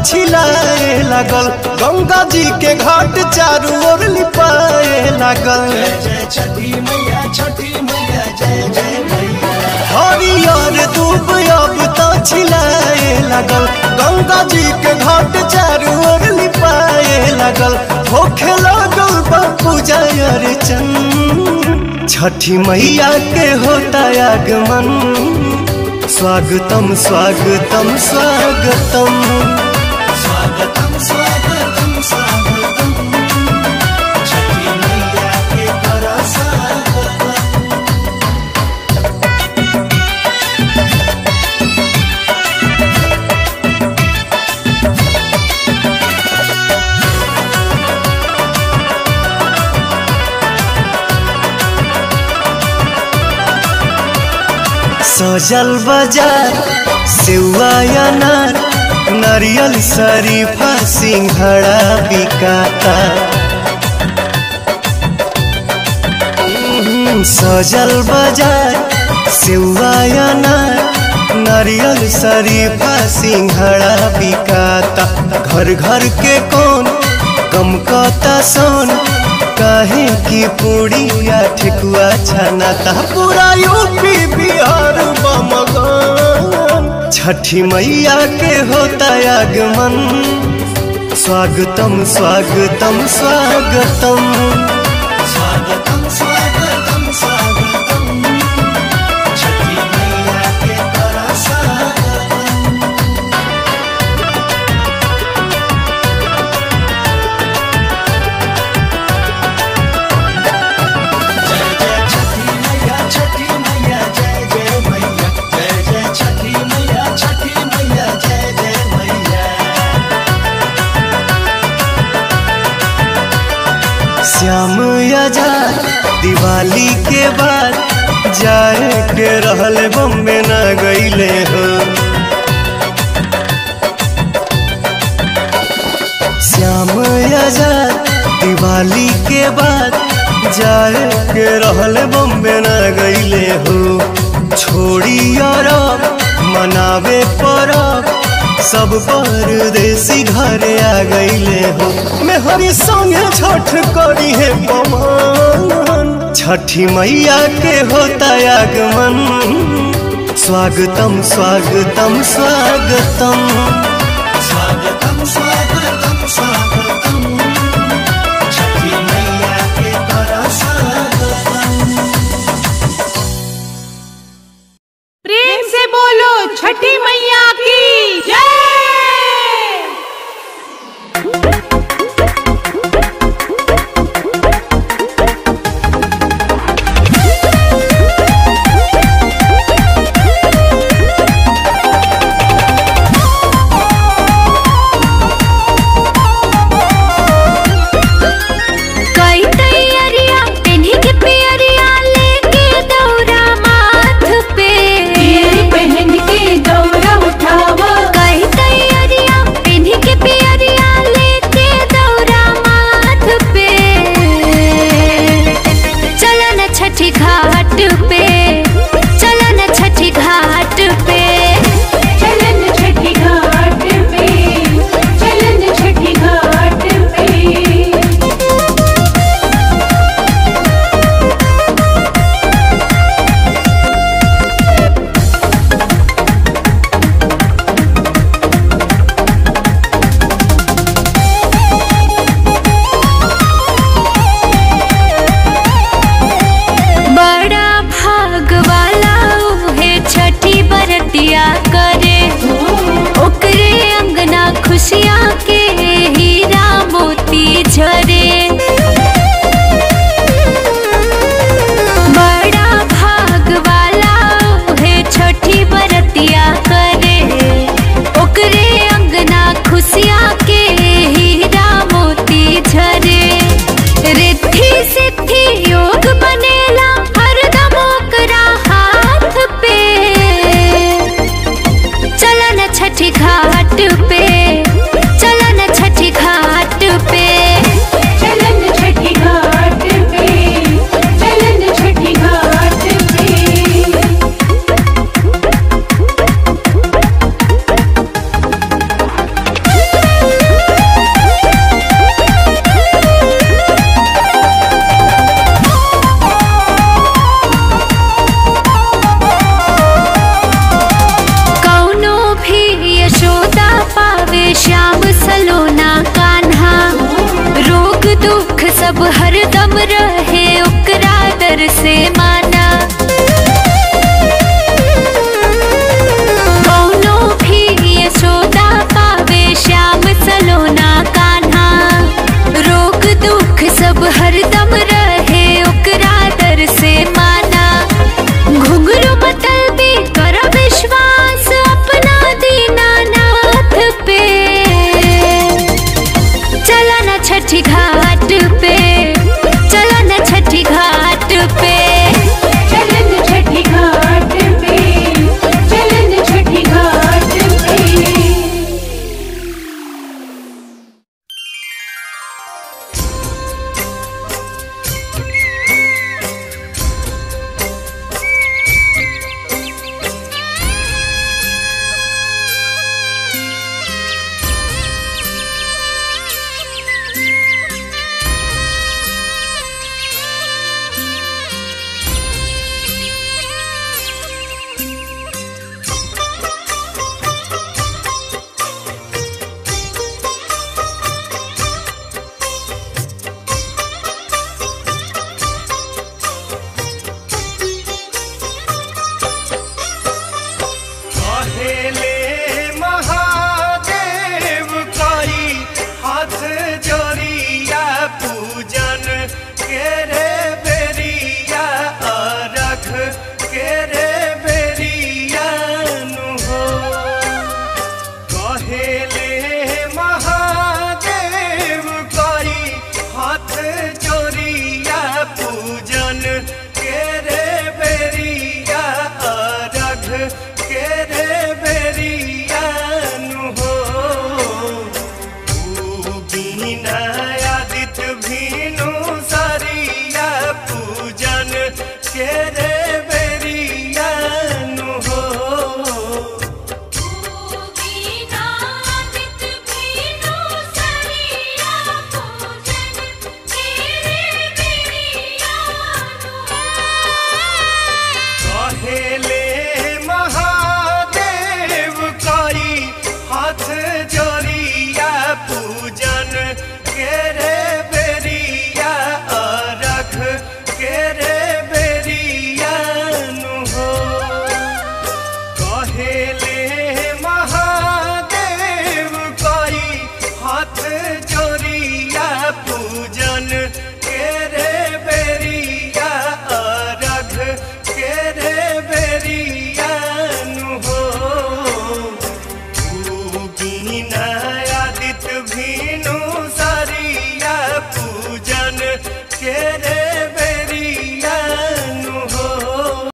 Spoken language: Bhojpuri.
छिलाए लागल, गंगा जी के घाट चारू ओर लिपाए लागल। जय छठी मैया, छठी मैया, जय जय मैया। हरियर दूब अब तो छिलाए लागल, गंगा जी के घाट चारू ओर लिपाए लागल। होखे लागल पूजा अर्चन, छठी मैया के होता आगमन। स्वागतम स्वागतम स्वागतम, स्वागतम स्वागतम स्वागतम, छठी मैया के करा स्वागतम। सजल बाजार सेवा अनार, नारियल शरीफा सिंघड़ा बिकाता। सजल बाजार सेवा अनार, नारियल शरीफा सिंघड़ा बिकाता। घर घर के कौन कम कता सोन, काहे की पूड़िया ठेकुआ छनाता। पूरा यूपी बिहार बमगन, छठी मैया के होता आगमन। स्वागतम स्वागतम स्वागतम, स्वागतम स्वागतम स्वागतम, छठी मैया के करा स्वागतम। जय जय छठी मैया, छठी मैया, जय जय मैया। जय जय छठी मैया, छठी मैया, जय जय मैया। श्याम आजाद दिवाली के बाद जाए के रहल बम्बे न गईले हो। श्याम आजाद दिवाली के बाद जाए के रहल बम्बे न गईले हो। छोड़ी अरब मनावे परब, सब परदेसी घरे आ गईले हो। मेहरी संगे छठ करी है पवन, छठी मैया के होता आगमन। स्वागतम स्वागतम स्वागतम, स्वागतम स्वागतम स्वागतम, छठी मैया के करा स्वागतम। प्रेम से बोलो छठी मैया की जय। सब हरदम रहे ओकरा दर से माना। कौनो भी यशोदा पावे श्याम सलोना कान्हा, रोग दुख सब हरदम रहे ओकरा दर से माना। घुंघरू बदल भी कर विश्वास अपना दीनानाथ पे, चला ना छठी घाट